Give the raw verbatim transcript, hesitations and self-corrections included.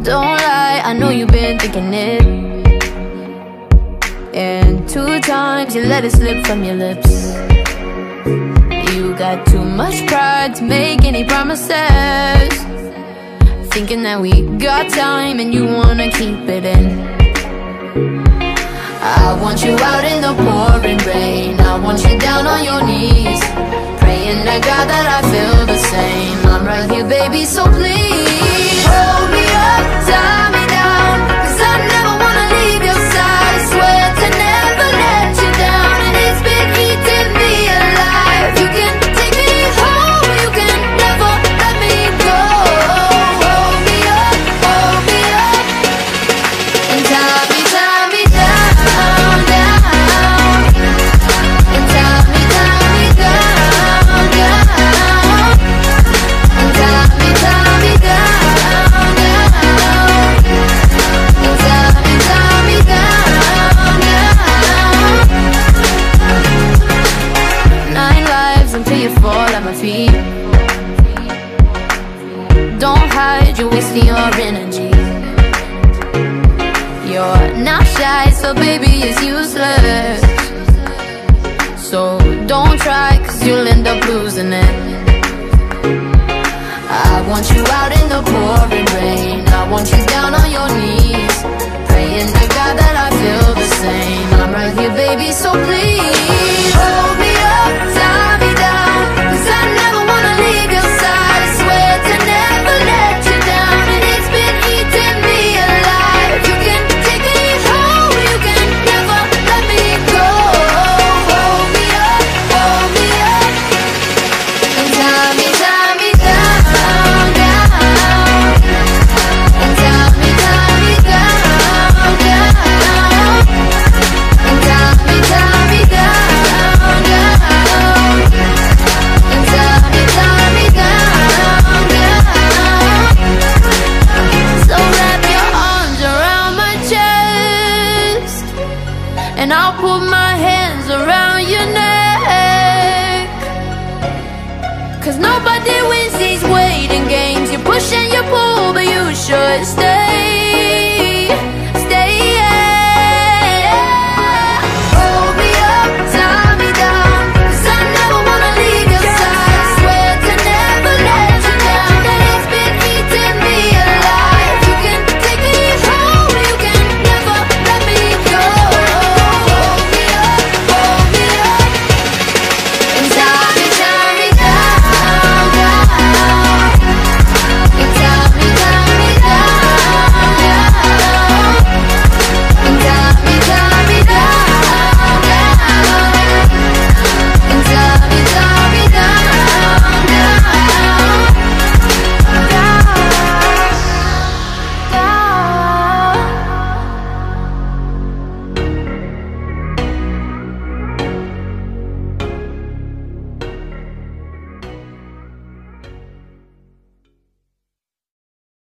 Don't lie, I know you've been thinking it. And two times you let it slip from your lips. You got too much pride to make any promises, thinking that we got time and you wanna keep it in. I want you out in the pouring rain, I want you down on your knees, praying to God that I feel the same. I'm right here, baby, so please hold me up, tie me down, 'cause I never wanna leave your side. Swear to never let you down, and it's been eating me alive. You can take me home, you can never let me go. Hold me up, hold me up, and tie me, tie me down, down, and tie me, tie me down, down, and tie me, tie me down, down, and tie me, tie me down, down. Nine lives until you fall at my feet. Don't hide, you're wasting your energy. You're not shy, so baby, it's useless. So don't try, 'cause you'll end up losing it. I want you out in the pouring rain, I want you down on your knees, praying to God that I feel the same. I'm right here, baby, so please hold me up, tie me down, 'cause I never wanna leave your side. Swear to never let you down, and it's been eating me alive. You can take me home, you can never let me go. Hold me up, hold me up, and tie me, tie me down, down, and tie me, tie me down, down, and tie me, tie me down, down, and tie me, tie me down, down. So wrap your arms around my chest, and I'll put my hands around your neck. 'Cause nobody wins these waiting games. You push and you pull, but you should stay.